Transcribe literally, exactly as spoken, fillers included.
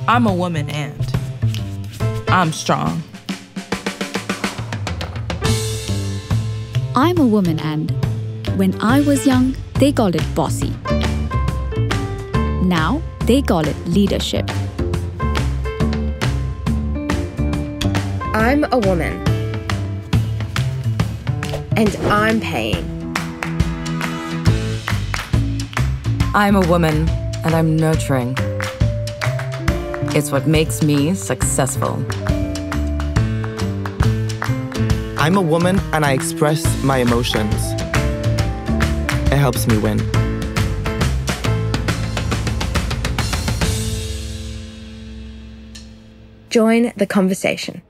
I'm a woman and I'm strong. I'm a woman and when I was young, they called it bossy. Now they call it leadership. I'm a woman and I'm paying. I'm a woman and I'm nurturing. It's what makes me successful. I'm a woman and I express my emotions. It helps me win. Join the conversation.